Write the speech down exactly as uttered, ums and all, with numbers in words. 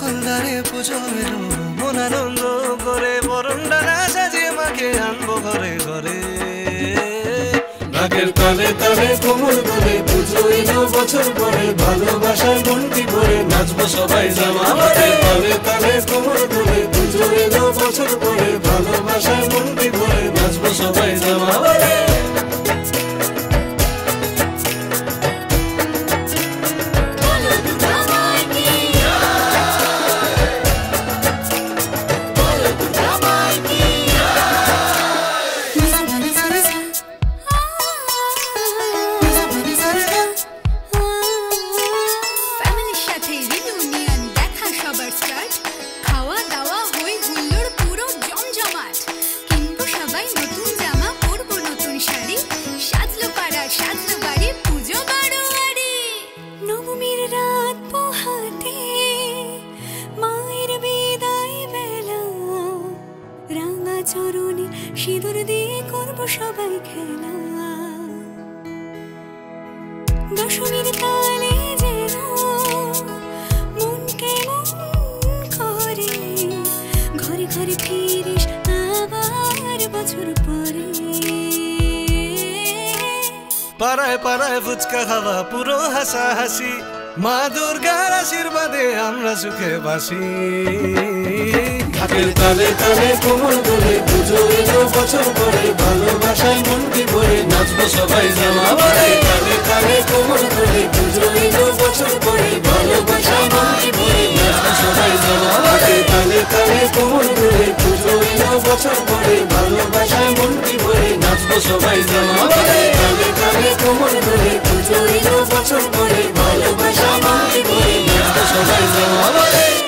দ্বারে পুজো এলো মন আনন্দ করে বরণ ডানা সাজিয়ে মাকে আনবো ঘরে ঘরে ঢাকের তালে তালে কোমর ধরে পুজো এলো বছর পরে ভালোবাসার মনটি ভরে নাচবো সবাই জামা পরে তালে তালে কোমর ধরে পুজো এলো বছর পরে ভালোবাসার মনটি ভরে নাচবো সবাই জামা পরে চরণে সিঁদুর দিয়ে করবো সবাই খেলা দশমীর কালে যেন মন কেমন করে ঘরে ঘরে ফিরিস আবার বছর পরে পাড়ায় পাড়ায় ফুচকা খাওয়া পুরো হাসাহাসি মা দুর্গার আশীর্বাদে আমরা সুখে বাসি ঢাকের তালে তালে কোমর ধরে পুজো এলো বছর পরে ভালোবাসায় মনটি ভরে নাচবো সবাই জামা পরে তালে তালে কোমর ধরে পুজো এলো বছর পরে ভালোবাসায় মনটি ভরে নাচবো সবাই জামা পরে তালে তালে কোমর ধরে পুজো এলো বছর পরে ভালোবাসায় মনটি ভরে নাচবো সবাই জামা পরে তালে তালে কোমর ধরে পুজো এলো বছর পরে ভালোবাসায় মনটি ভরে নাচবো সবাই জামা পরে